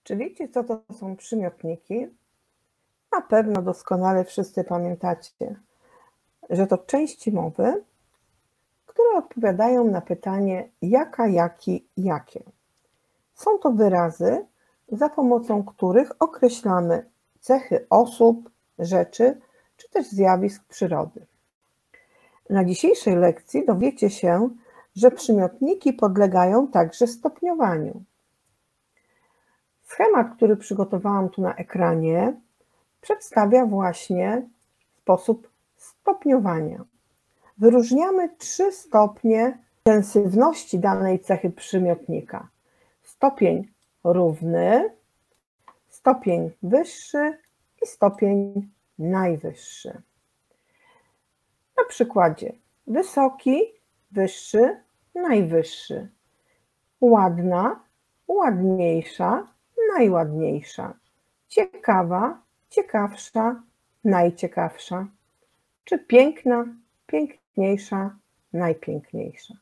Czy wiecie, co to są przymiotniki? Na pewno doskonale wszyscy pamiętacie, że to części mowy, które odpowiadają na pytanie jaka, jaki, jakie. Są to wyrazy, za pomocą których określamy cechy osób, rzeczy czy też zjawisk przyrody. Na dzisiejszej lekcji dowiecie się, że przymiotniki podlegają także stopniowaniu. Schemat, który przygotowałam tu na ekranie, przedstawia właśnie sposób stopniowania. Wyróżniamy 3 stopnie intensywności danej cechy przymiotnika. Stopień równy, stopień wyższy i stopień najwyższy. Na przykładzie wysoki, wyższy, najwyższy. Ładna, ładniejsza, najładniejsza. Ciekawa, ciekawsza, najciekawsza. Czy piękna, piękniejsza, najpiękniejsza.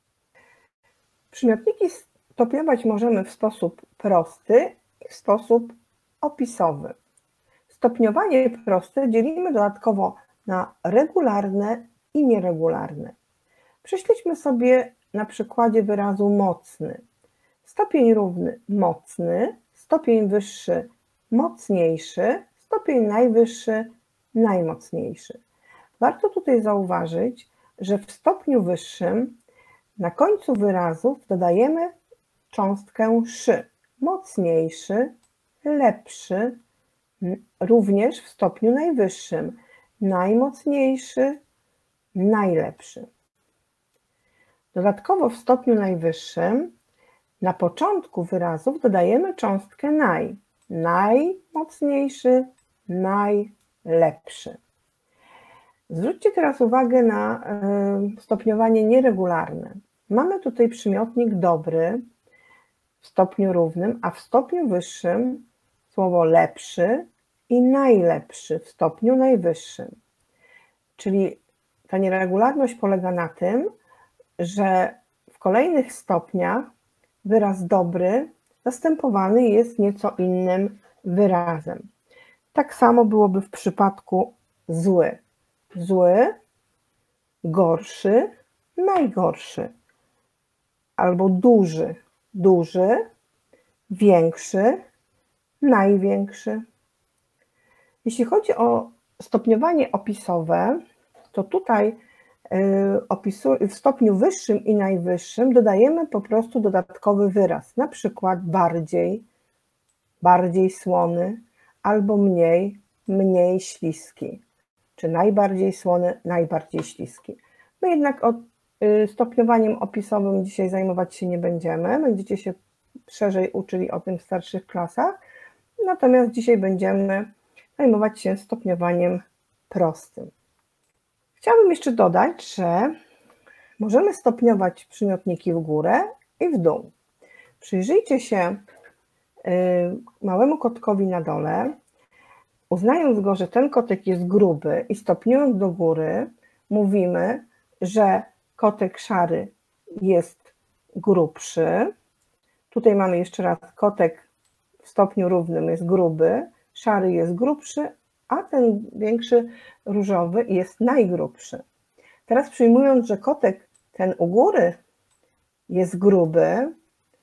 Przymiotniki stopniować możemy w sposób prosty i w sposób opisowy. Stopniowanie proste dzielimy dodatkowo na regularne i nieregularne. Prześledźmy sobie na przykładzie wyrazu mocny. Stopień równy mocny, stopień wyższy mocniejszy, stopień najwyższy najmocniejszy. Warto tutaj zauważyć, że w stopniu wyższym na końcu wyrazów dodajemy cząstkę szy. Mocniejszy, lepszy, również w stopniu najwyższym. Najmocniejszy, najlepszy. Dodatkowo w stopniu najwyższym na początku wyrazów dodajemy cząstkę naj. Najmocniejszy, najlepszy. Zwróćcie teraz uwagę na stopniowanie nieregularne. Mamy tutaj przymiotnik dobry w stopniu równym, a w stopniu wyższym słowo lepszy i najlepszy w stopniu najwyższym. Czyli ta nieregularność polega na tym, że w kolejnych stopniach wyraz dobry zastępowany jest nieco innym wyrazem. Tak samo byłoby w przypadku zły. Zły, gorszy, najgorszy. Albo duży, duży, większy, największy. Jeśli chodzi o stopniowanie opisowe, to tutaj w stopniu wyższym i najwyższym dodajemy po prostu dodatkowy wyraz, na przykład bardziej, bardziej słony, albo mniej, mniej śliski, czy najbardziej słony, najbardziej śliski. My jednak stopniowaniem opisowym dzisiaj zajmować się nie będziemy, będziecie się szerzej uczyli o tym w starszych klasach, natomiast dzisiaj będziemy zajmować się stopniowaniem prostym. Chciałabym jeszcze dodać, że możemy stopniować przymiotniki w górę i w dół. Przyjrzyjcie się małemu kotkowi na dole, uznając go, że ten kotek jest gruby i stopniując do góry, mówimy, że kotek szary jest grubszy. Tutaj mamy jeszcze raz kotek w stopniu równym jest gruby, szary jest grubszy, a ten większy różowy jest najgrubszy. Teraz przyjmując, że kotek ten u góry jest gruby,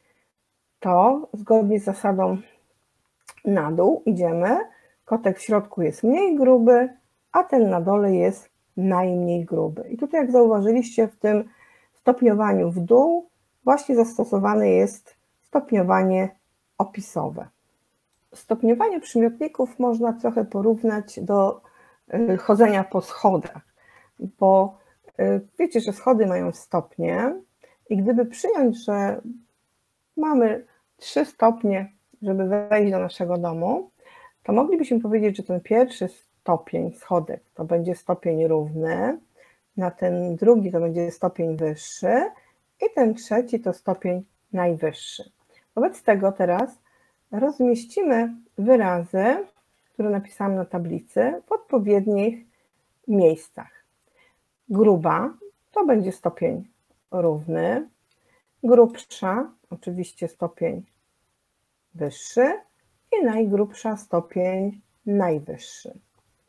to zgodnie z zasadą na dół idziemy, kotek w środku jest mniej gruby, a ten na dole jest najmniej gruby. I tutaj jak zauważyliście w tym stopniowaniu w dół właśnie zastosowane jest stopniowanie opisowe. Stopniowanie przymiotników można trochę porównać do chodzenia po schodach, bo wiecie, że schody mają stopnie i gdyby przyjąć, że mamy 3 stopnie, żeby wejść do naszego domu, to moglibyśmy powiedzieć, że ten pierwszy stopień schodek to będzie stopień równy, na ten drugi to będzie stopień wyższy i ten trzeci to stopień najwyższy. Wobec tego teraz rozmieścimy wyrazy, które napisałam na tablicy, w odpowiednich miejscach. Gruba to będzie stopień równy, grubsza oczywiście stopień wyższy, i najgrubsza stopień najwyższy.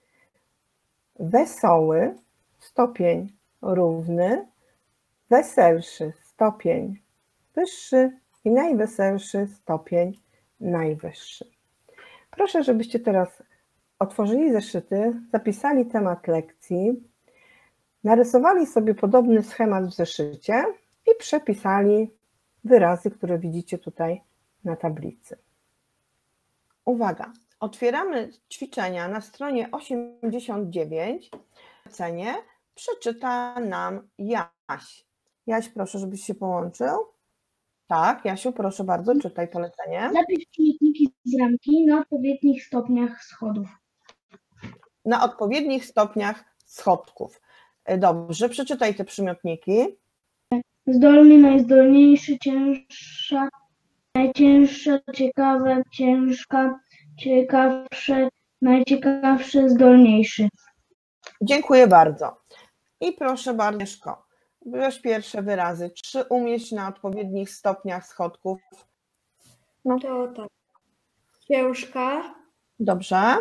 Wesoły, stopień równy, weselszy, stopień wyższy i najweselszy stopień najwyższy. Proszę, żebyście teraz otworzyli zeszyty, zapisali temat lekcji, narysowali sobie podobny schemat w zeszycie i przepisali wyrazy, które widzicie tutaj na tablicy. Uwaga, otwieramy ćwiczenia na stronie 89. Polecenie przeczyta nam Jaś. Jaś, proszę, żebyś się połączył. Tak, Jasiu, proszę bardzo, czytaj polecenie. Zapisz śmietniki z ramki na odpowiednich stopniach schodów. Na odpowiednich stopniach schodków. Dobrze, przeczytaj te przymiotniki. Zdolny, najzdolniejszy, cięższa, najcięższa, ciekawe, ciężka, ciekawsze, najciekawsze, zdolniejszy. Dziękuję bardzo. I proszę bardzo, Mieszko, bierz pierwsze wyrazy. 3 umieść na odpowiednich stopniach schodków. No to tak. Ciężka, Dobrze.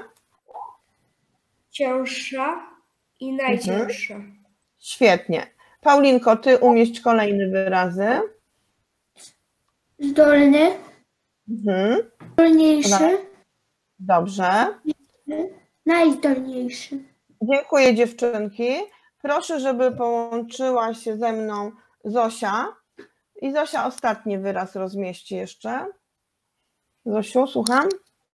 cięższa i najcięższa. Świetnie. Paulinko, ty umieść kolejne wyrazy. Zdolny, zdolniejszy, Dobrze. najzdolniejszy. Dziękuję, dziewczynki. Proszę, żeby połączyła się ze mną Zosia. I Zosia ostatni wyraz rozmieści jeszcze. Zosiu, słucham?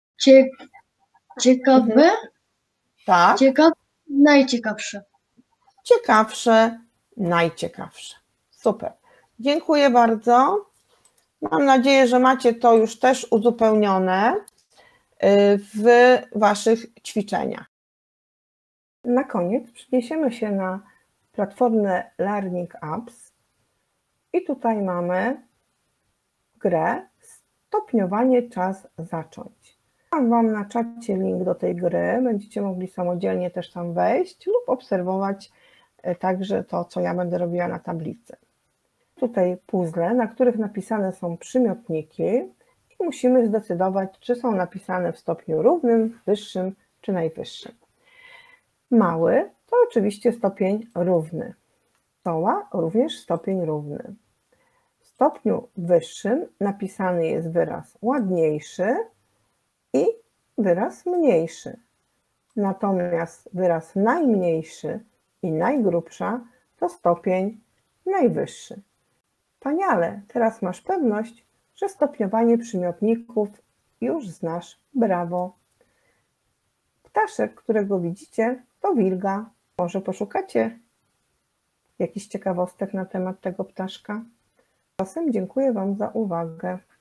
Ciekawe, Tak. najciekawsze. Ciekawsze, najciekawsze. Super. Dziękuję bardzo. Mam nadzieję, że macie to już też uzupełnione w waszych ćwiczeniach. Na koniec przeniesiemy się na platformę Learning Apps i tutaj mamy grę Stopniowanie czas zacząć. Mam wam na czacie link do tej gry, będziecie mogli samodzielnie też tam wejść lub obserwować także to, co ja będę robiła na tablicy. Tutaj puzzle, na których napisane są przymiotniki i musimy zdecydować, czy są napisane w stopniu równym, wyższym czy najwyższym. Mały to oczywiście stopień równy. Stoła również stopień równy. W stopniu wyższym napisany jest wyraz ładniejszy i wyraz mniejszy. Natomiast wyraz najmniejszy i najgrubsza to stopień najwyższy. Wspaniale, teraz masz pewność, że stopniowanie przymiotników już znasz. Brawo! Ptaszek, którego widzicie, to wilga. Może poszukacie jakichś ciekawostek na temat tego ptaszka? Czasem dziękuję wam za uwagę.